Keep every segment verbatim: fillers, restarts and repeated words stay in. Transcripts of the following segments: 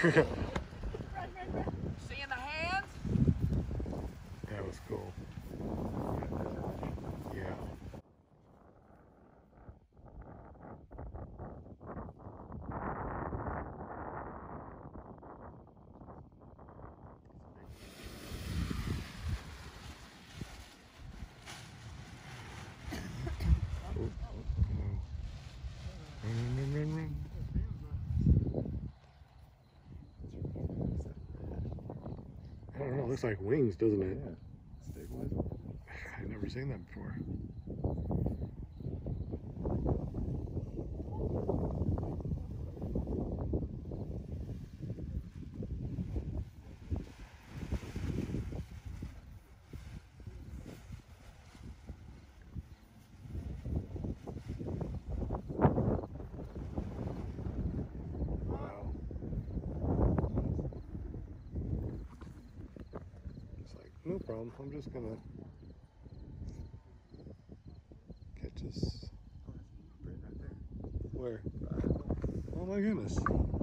Seeing the hands? That was cool. Yeah. I don't know, it looks like wings, doesn't it? Yeah. Stabilized. I've never seen that before. Wow. It's like, no problem, I'm just gonna catch this. Right there. Where? Oh my goodness.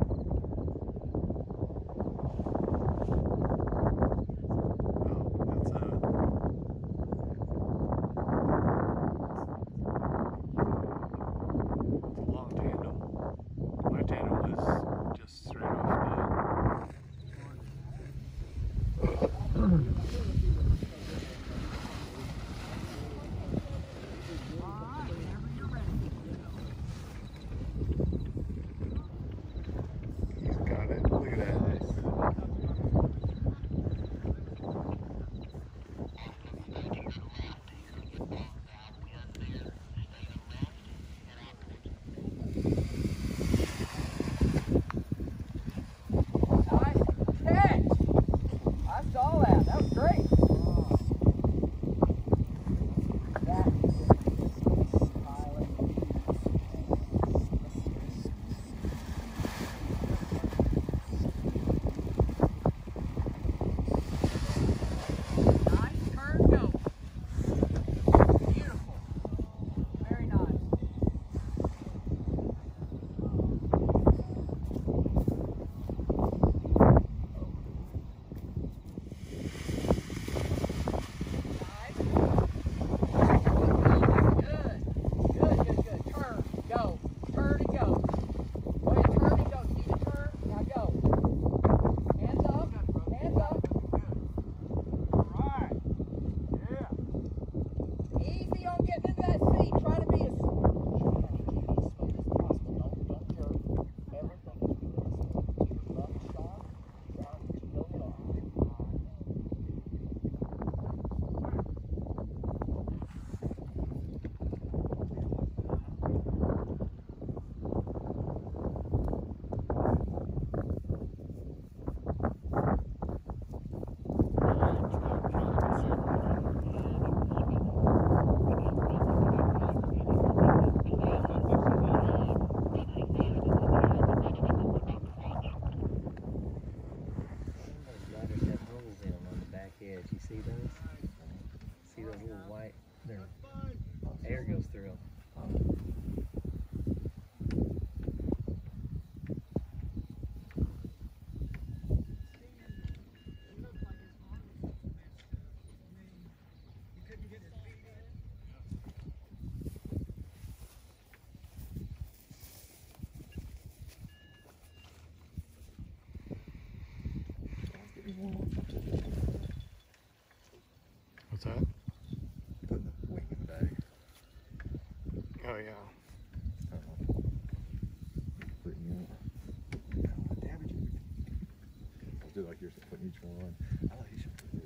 You see those? See those little white? Their air goes through them. What's that? Put the wing bag. Oh yeah. I don't know. Putting you on. Damage it. Let's do it like you're putting each one on. I like you should put it